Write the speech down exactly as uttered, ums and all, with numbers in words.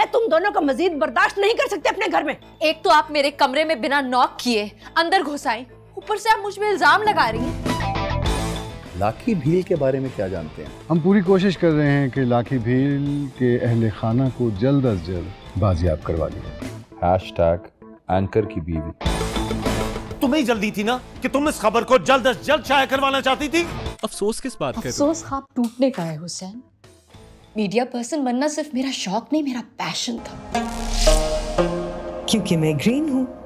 तुम दोनों को मजीद बर्दाश्त नहीं कर सकते अपने घर में। एक तो आप मेरे कमरे में बिना नॉक किए अंदर घुस आई, ऊपर से आप मुझ पे इल्जाम लगा रही हैं। लाखी भील के बारे में क्या जानते हैं? हम पूरी कोशिश कर रहे हैं कि लाखी भील के अहले खाना को जल्द अज जल्द बाजियाब करवा लिया। हैशटैग एंकर की बीवी। तुम्हें जल्दी थी ना कि तुम इस खबर को जल्द अज जल्द शाया करवाना चाहती थी। अफसोस किस बात का? अफसोस ख्वाब टूटने का है हुसैन। मीडिया पर्सन बनना सिर्फ मेरा शौक नहीं, मेरा पैशन था। क्योंकि मैं ग्रीन हूँ।